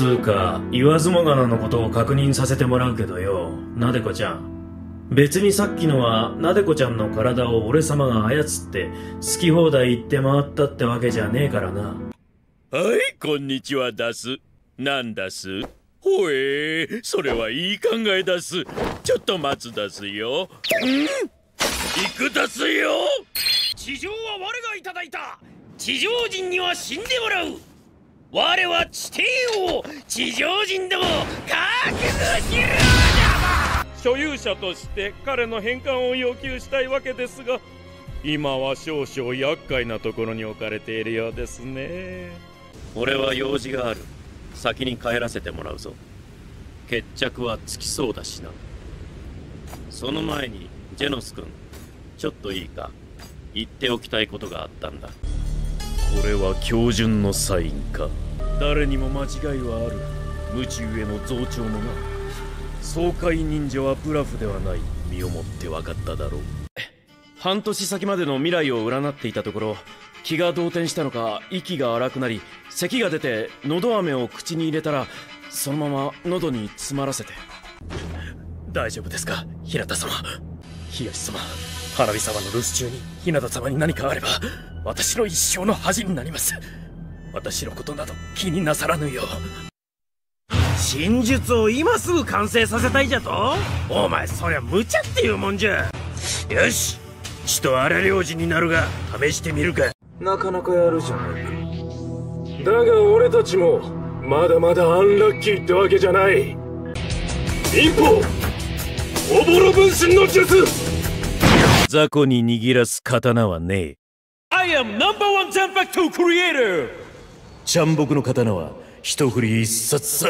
うか、言わずもがなのことを確認させてもらうけどよ、なでこちゃん。別にさっきのは、なでこちゃんの体を俺様が操って、好き放題言って回ったってわけじゃねえからな。 はい、こんにちはだす。なんだす？ほえー、それはいい考えだす。ちょっと待つだすよ。行くだすよ。地上は我がいただいた。地上人には死んでもらう。我は地底王、地上人ども覚悟しろだ。所有者として彼の返還を要求したいわけですが、今は少々厄介なところに置かれているようですね。俺は用事がある。先に帰らせてもらうぞ。決着はつきそうだしな。その前にジェノス君、ちょっといいか。言っておきたいことがあったんだ。これは標準のサインか。誰にも間違いはある。無知ゆえの増長もな。爽快忍者はブラフではない。身をもって分かっただろう。半年先までの未来を占っていたところ、気が動転したのか息が荒くなり、咳が出て喉飴を口に入れたら、そのまま喉に詰まらせて。大丈夫ですか、日向様。東様、花火様の留守中に日向様に何かあれば私の一生の恥になります。私のことなど気になさらぬよう。 真術を今すぐ完成させたいじゃと？お前そりゃ無茶っていうもんじゃ。よし、ちと荒領事になるが試してみるか。 なかなかやるじゃないか。だが俺たちもまだまだアンラッキーってわけじゃない。忍法おぼろ分身の術。 雑魚に握らす刀はねえ。I am No.1 ジャンパクトクリエイター。ちゃんぼくの刀は一振り一冊さ。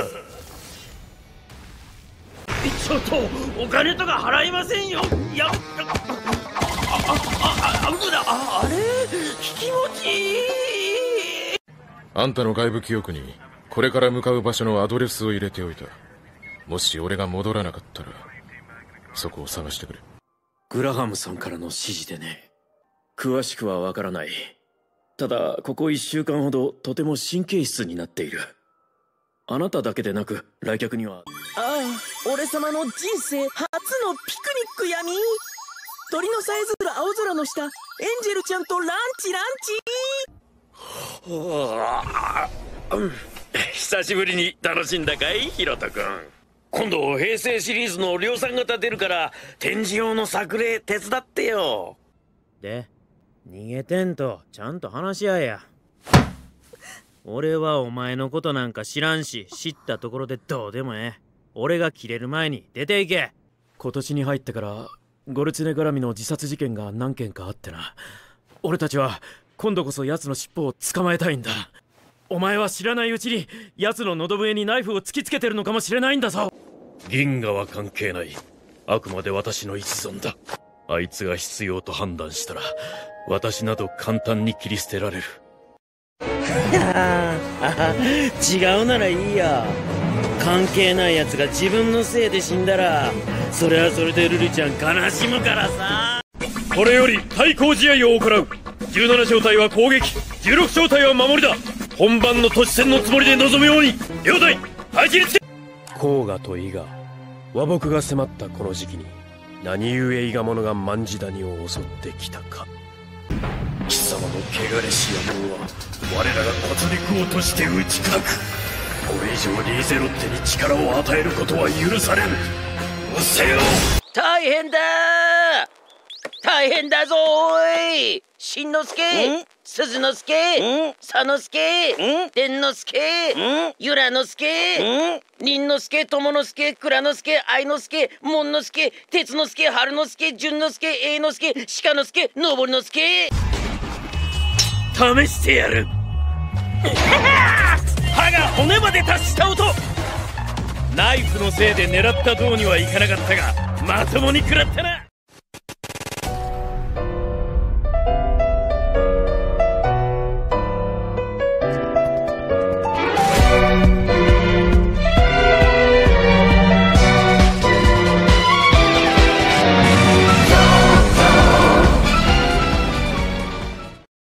ちょっとお金とか払いませんよ。いや、あれ気持ちいい。 あんたの外部記憶にこれから向かう場所のアドレスを入れておいた。もし俺が戻らなかったらそこを探してくれ。 グラハムさんからの指示でね。詳しくはわからない。ただここ1週間ほどとても神経質になっている。あなただけでなく来客には。 ああ、俺様の人生初のピクニックやみ。鳥のさえずる青空の下、エンジェルちゃんとランチ。 久しぶりに楽しんだかい、ヒロト君。今度平成シリーズの量産型出るから展示用の作例手伝ってよ。 で、逃げてんとちゃんと話し合えや。俺はお前のことなんか知らんし、知ったところでどうでもええ。俺が切れる前に出ていけ。 今年に入ってからゴルツネ絡みの自殺事件が何件かあってな。俺たちは今度こそ奴の尻尾を捕まえたいんだ。お前は知らないうちに奴の喉笛にナイフを突きつけてるのかもしれないんだぞ。銀河は関係ない。あくまで私の一存だ。あいつが必要と判断したら私など簡単に切り捨てられる。 違うならいいや。関係ないやつが自分のせいで死んだら、それはそれでルルちゃん悲しむからさ。 これより対抗試合を行う。17小隊は攻撃、16小隊は守りだ。本番の都市戦のつもりで臨むように。両隊配置につけ。黄河と伊賀、和睦が迫ったこの時期に何故伊賀者が卍谷を襲ってきたか。貴様の汚れし野望は我らが骨肉をとして打ち砕く。これ以上リーゼロッテに力を与えることは許されぬ。うせよ。 大変だぞーい。しんのすけ、すずのすけ、さのすけ、てんのすけ、ゆらのすけ、りんのすけ、とものすけ、くらのすけ、あいのすけ、もんのすけ、てつのすけ、はるのすけ、じゅんのすけ、えいのすけ、しかのすけ、のぼりのすけ。 試してやる。歯が骨まで達した音。ナイフのせいで狙った塔にはいかなかったがまともに食らったな。